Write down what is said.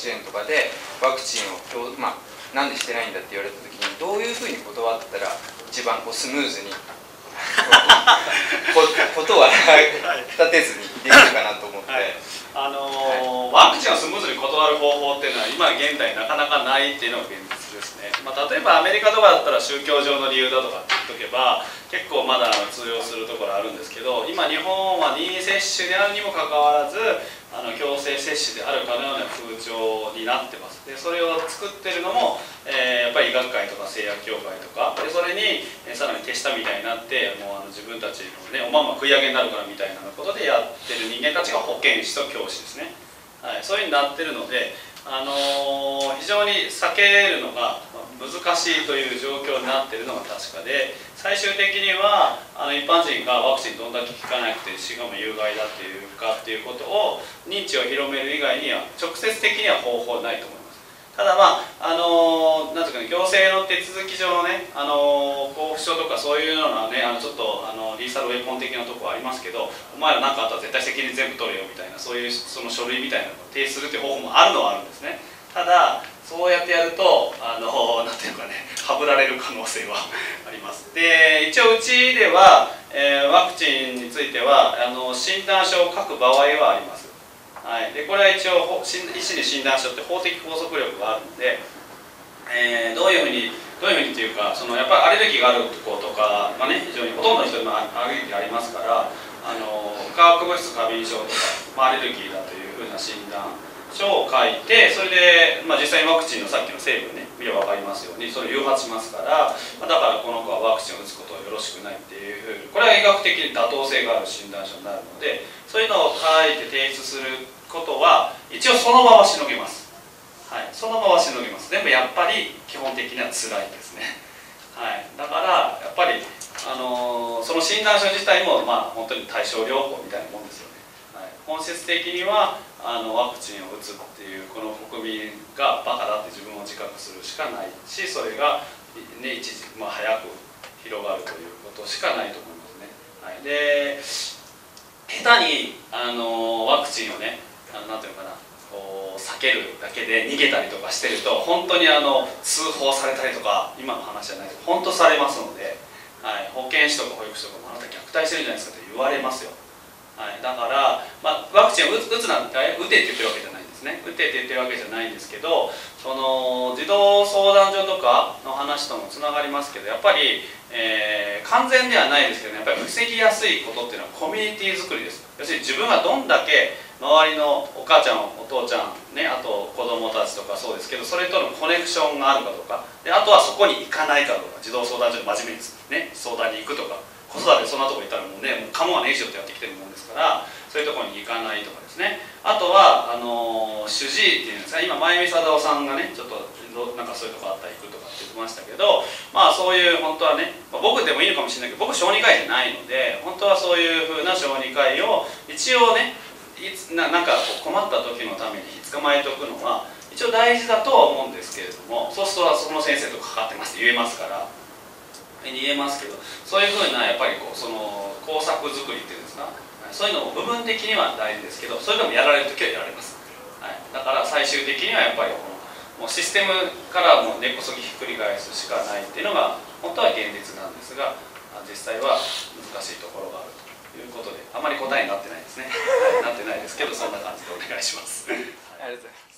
稚園とかでワクチンをなんでしてないんだって言われた時にどういうふうに断ったら一番スムーズにことは立てずにできるかなと思って、 ワクチンをスムーズに断る方法っていうのは今現代なかなかないっていうのが現実ですね。例えばアメリカとかだったら宗教上の理由だとかって言っとけば結構まだ通用するところあるんですけど、今日本は任意接種であるにもかかわらず強制接種であるかのような風潮になってます。でそれを作ってるのも、やっぱり医学会とか製薬協会とかで、それにさらに手下みたいになってもう自分たちのねおまんま食い上げになるからみたいなことでやってる人間たちが保健師と教師ですね。そういうふうになってるので、非常に避けるのが難しいという状況になっているのが確かで、最終的には一般人がワクチンどんだけ効かなくてしかも有害だっていうかっていうことを認知を広める以外には直接的には方法ないと思います。ただなんていうかね、行政の手続き上のね交付書とかそういうのはねちょっとリーサルウェポン的なところありますけど、お前ら何かあったら絶対責任全部取れよみたいな、そういうその書類みたいなのを提出するという方法もあるのはあるんですね。ただそうやってやるとなんていうかね、はぶられる可能性はあります。で一応うちでは、ワクチンについては診断書を書く場合はあります。でこれは一応医師に診断書って法的拘束力があるので、どういうふうにというか、やっぱりアレルギーがある子とか、非常にほとんどの人にアレルギーがありますから、化学物質過敏症とか、アレルギーだというふうな診断書を書いて、それで、実際にワクチンのさっきの成分ね見れば分かりますようにそれを誘発しますから、だからこの子はワクチンを打つことはよろしくないっていうふうに、これは医学的に妥当性がある診断書になるので、そういうのを書いて提出することは一応そのまましのげます。そのまましのげます。でもやっぱり基本的には辛いですね。だからやっぱりその診断書自体も本当に対症療法みたいなもんですよね。本質的にはワクチンを打つっていうこの国民がバカだって自分を自覚するしかないし、それが、ね、早く広がるということしかないと思いますね。で下手にワクチンをねなんていうのかな避けるだけで逃げたりとかしてると、本当に通報されたりとか、今の話じゃないですけど本当されますので、保健師とか保育士とかもあなた虐待してるじゃないですかって言われますよ。だから、ワクチンを打つなんて打てって言ってるわけじゃないんですね。打てって言ってるわけじゃないんですけど、児童相談所とかの話ともつながりますけど、やっぱり、完全ではないですけどね、やっぱり防ぎやすいことっていうのはコミュニティ作りです。要するに自分がどんだけ周りのお母ちゃんお父ちゃんね、あと子供たちとかそうですけど、それとのコネクションがあるかとかで、あとはそこに行かないかとか、児童相談所に真面目に、ね、相談に行くとか、子育てそんなとこ行ったらもうね、カモはね以上とやってきてるもんですから、そういうところに行かないとかですね。あとは主治医っていうんですか、今真由美貞夫さんがねちょっとなんかそういうとこあったら行くとかって言ってましたけど、そういう本当はね、僕でもいいのかもしれないけど、僕小児科医じゃないので、本当はそういうふうな小児科医を一応ねなんか困った時のために捕まえておくのは一応大事だとは思うんですけれども、そうするとその先生と関わってますって言えますから言えますけど、そういうふうなやっぱりその工作作りっていうんですか、そういうのも部分的には大事ですけど、それでもやられる時はやられます。だから最終的にはやっぱりもうシステムからもう根こそぎひっくり返すしかないっていうのが本当は現実なんですが、実際は難しいところがあるということで、あまり答えになってないですね。なってないですけど、そんな感じでお願いします。ありがとうございます。